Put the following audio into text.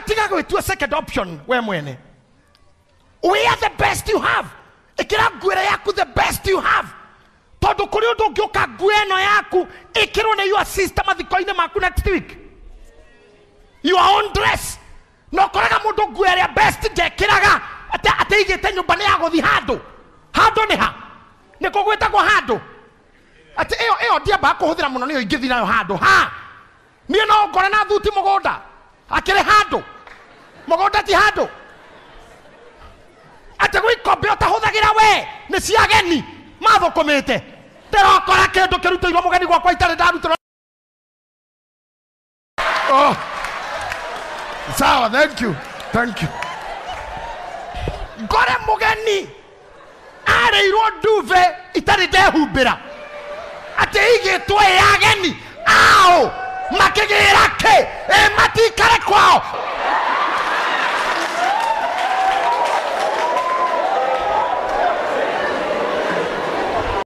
tiga gwitua second option we mwene. Wear the best you have. Ikira nguere yaku the best you have. Tondu kuri undu ngioka ngueno yaku ikirwo ni your sister mathiko-ini maku next week. Your own dress. No koraga mundu nguere best ndekiraga ate igite nyumba ni yaguthi handu. Handu ni ha. Ni kugwetagwo handu. Ate eo ndiamba kuhuthira muno niyo ingithi nayo handu. Ha. Ni no ngora na thuti mugunda. Akire handu. Mugunda ti handu. Ate gwikombe utahuthagira we ni cia ageni mathukumite. Ndirokora kindu kirutirwo mugeni gwakwa itari ndarutirwo. Oh. Sawa, thank you. Ngore mugeni areirwo nduve itari ndehumbira. Ate igitwe ya ageni ao makigira ke matikare kwa